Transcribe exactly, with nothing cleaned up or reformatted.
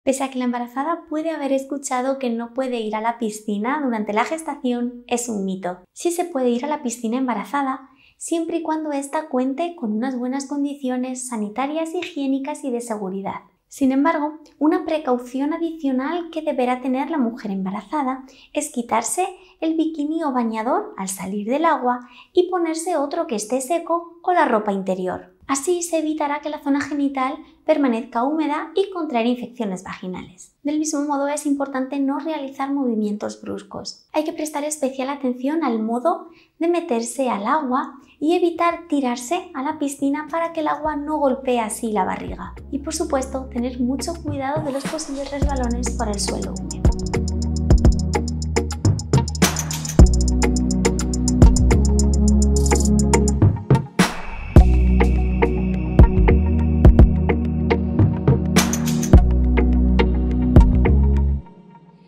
Pese a que la embarazada puede haber escuchado que no puede ir a la piscina durante la gestación, es un mito. Sí se puede ir a la piscina embarazada, siempre y cuando ésta cuente con unas buenas condiciones sanitarias, higiénicas y de seguridad. Sin embargo, una precaución adicional que deberá tener la mujer embarazada es quitarse el bikini o bañador al salir del agua y ponerse otro que esté seco o la ropa interior. Así se evitará que la zona genital permanezca húmeda y contraer infecciones vaginales. Del mismo modo, es importante no realizar movimientos bruscos. Hay que prestar especial atención al modo de meterse al agua y evitar tirarse a la piscina para que el agua no golpee así la barriga. Y por supuesto, tener mucho cuidado de los posibles resbalones por el suelo húmedo.